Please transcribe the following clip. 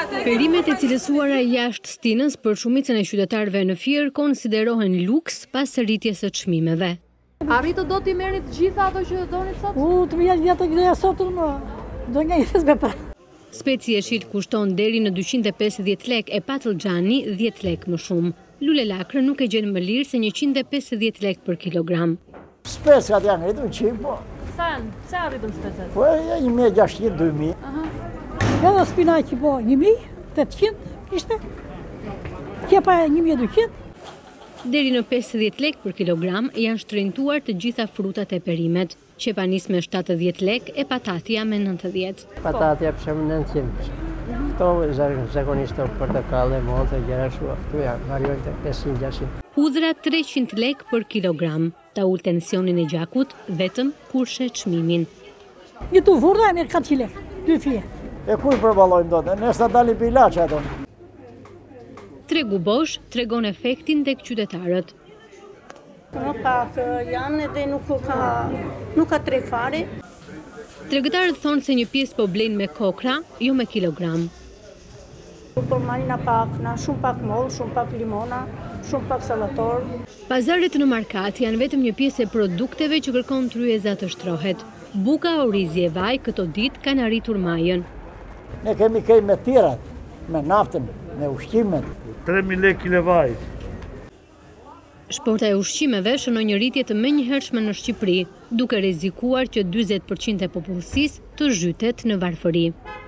Perimet e cilësuara jashtë stinës për shumicën e qytetarëve në Fier konsiderohen luks pas së rritjes së çmimeve. Arritë do t'i merrni të gjitha ato që donit sot? Të mija të greja sot do një jetës me pra. Speci e shit kushton deri në 250 lek e patlıgjani 10 lek më shumë. Lule lakrë nuk e gjen më lirë se 150 lek për kilogram. Specat janë rritur qim, po. Sa arritën specet? Po 1.600, 2.000. Edhe spinaqi po 1.800 ishte. Kjepa 1.200. Deri në 50 lek për kilogram janë shtrenjtuar të gjitha frutat e perimet. Qepa nis me 70 lek e patatia me 90. Patatia për shemë 900. Këto zakonisht të portokale, monte, gjera shua. Këtu janë variojnë të 500-600. Hudhra 300 lek për kilogram. Ta ul tensionin e gjakut vetëm kur she çmimin. Një tu vurda e mirë 400 lek, 2 fije. E kur përballojmë do të, nëse dalin për ilaç ato. Tregu bosh tregon efektin tek qytetarët. Më pak janë edhe nuk ka tre fare. Tregëtarët thonë se një pjesë po blenë me kokra, jo me kilogram. Po marrina pak, shumë pak moll, shumë pak limona, shumë pak sallator. Pazaret në markat janë vetëm një pjesë e produkteve që kërkon tryeza të shtrohet. Buka, orizi e vaj këto ditë kanë arritur majën. Ne kemi me tirat, me naftën, me ushqimet. 3.000 lek kile vaj. Shporta e ushqimeve shënon një rritje të menjëhershme në Shqipëri, duke rrezikuar që 40% e popullsisë të zhytet në varfëri.